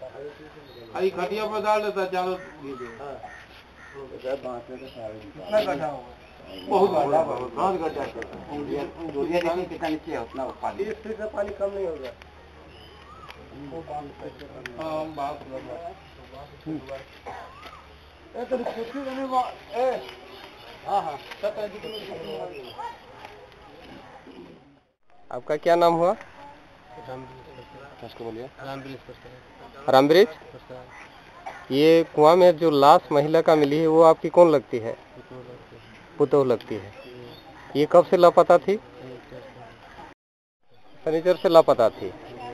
अरे खटिया पर डाल देता चारों बहुत बड़ा बहुत गड्ढा कितना नीचे है उतना पानी, 30 फीट का पानी कम नहीं होगा। आपका क्या नाम हुआ? रामवृक्ष। ये कुआं में जो लाश महिला का मिली है वो आपकी कौन लगती है? पुतोह लगती है। ये कब से लापता थी? शनिचर से लापता थी।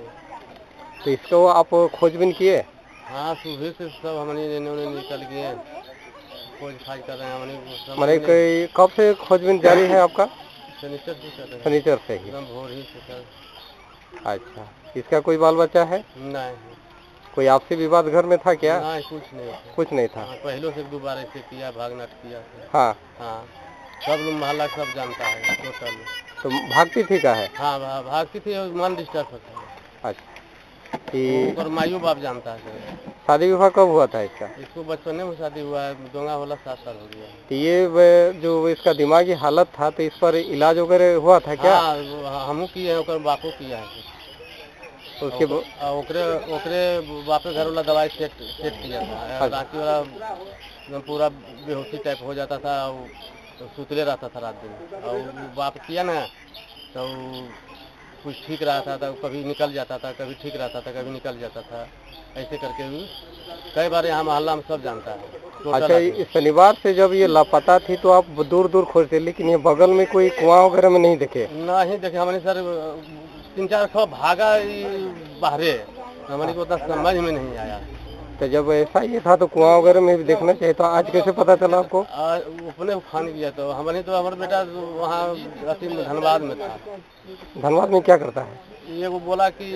तो इसको आप खोजबीन किए? हाँ, सुबह से सब हमने निकल गए, खोज खाज कर रहे हैं। मैंने कब से खोजबीन जारी है आपका? शनिचर से कर रहे हैं। शनिचर से ही? भोर ही से कर। अच्छा, इसका कोई बाल बच्चा है? नहीं। कोई आपसी विवाद घर में था क्या? नहीं, कुछ नहीं। कुछ नहीं था। हाँ, पहले से 2 बार ऐसे किया, भागनाट किया। हाँ हाँ, सब लोग मोहल्ला सब जानता है टोटल। तो भागती थी का है? हाँ, भागती थी और मन डिस्टर्ब होता है। अच्छा, और मायू बाप जानता है। शादी विवाह कब हुआ था इसका? इसको बचपन में शादी हुआ है, दोंगा वाला 7 साल हो गया। तो ये जो इसका दिमागी हालत था तो इस पर इलाज वगैरह हुआ था क्या? हाँ, हमू किए हैं, ओकर बापू किया है। तो उसके ओकरे बापे घर वाला दवाई सेट किया था। रांची वाला पूरा बेहोशी टाइप हो जाता था, तो सुतले रहता था रात दिन। और बाप किया ना तो कुछ ठीक रहा था, कभी निकल जाता था, कभी ठीक रहता था, कभी निकल जाता था। ऐसे करके कई बार यहाँ मोहल्ला में सब जानता है। अच्छा, इस शनिवार से जब ये लापता थी तो आप दूर दूर खोजते, लेकिन ये बगल में कोई कुआं वगैरह में नहीं देखे? नहीं देखे हमने सर, 3-4 खो भागा बाहरे, हमने को उतना समझ में नहीं आया। तो जब ऐसा ही था तो कुआं वगैरह में भी देखना चाहिए। तो आज कैसे पता चला आपको? अपने फान गया तो हमने तो, हमारा बेटा वहाँ धनबाद में था। धनबाद में क्या करता है? ये वो बोला कि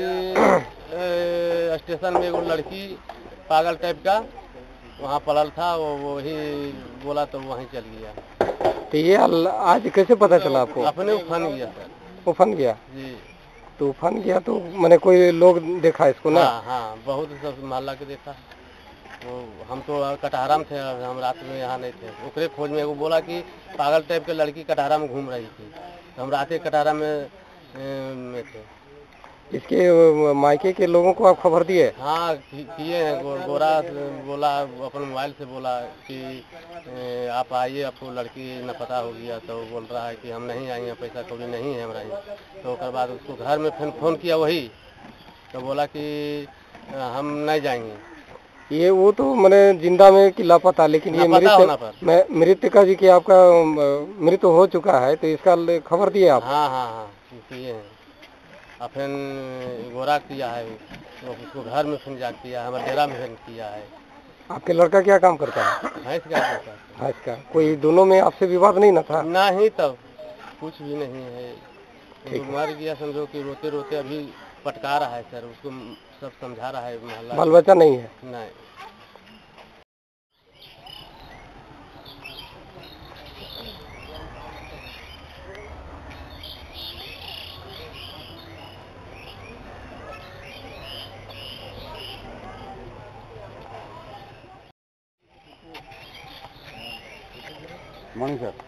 स्टेशन में वो लड़की पागल टाइप का वहाँ पड़ल था, वो वही बोला तो वहीं चल गया। तो ये आज कैसे पता चला आपको? अपने उफान गया सर। उफान गया जी। तो उफान गया तो मैंने कोई लोग देखा इसको ना? हाँ, बहुत सब मोहल्ला के देखा। वो हम तो कटहरा में थे, हम रात में यहाँ नहीं थे। ओकरे खोज में वो बोला कि पागल टाइप के लड़की कटहरा में घूम रही थी, तो हम रात कटहरा में थे। इसके मायके के लोगों को आप खबर दिए? हाँ, किए हैं। गोरा बोला, अपने मोबाइल से बोला कि आप आइए, आपको लड़की न पता हो गया। तो बोल रहा है कि हम नहीं आएंगे, पैसा कभी नहीं है हमारा। तो उसके बाद उसको घर में फिर फ़ोन किया वही, तो बोला कि हम नहीं जाएंगे। ये वो तो मैंने जिंदा में कि लापता, लेकिन ये मृतका जी की आपका मृत्यु हो चुका है, तो इसका खबर दिए आप? हाँ, किए हैं। फिर गोरा किया है, उसको घर में फिर जा किया है, हमारे डेरा में फिर किया है। आपके लड़का क्या काम करता है? भैंस का करता है। भैंस का। कोई दोनों में आपसे विवाद नहीं ना था? नहीं, तब कुछ भी नहीं है। मर गया समझो कि रोते रोते अभी पटका रहा है सर, उसको सब समझा रहा है मोहल्ला। बाल बच्चा नहीं है? नहीं। Morning sir.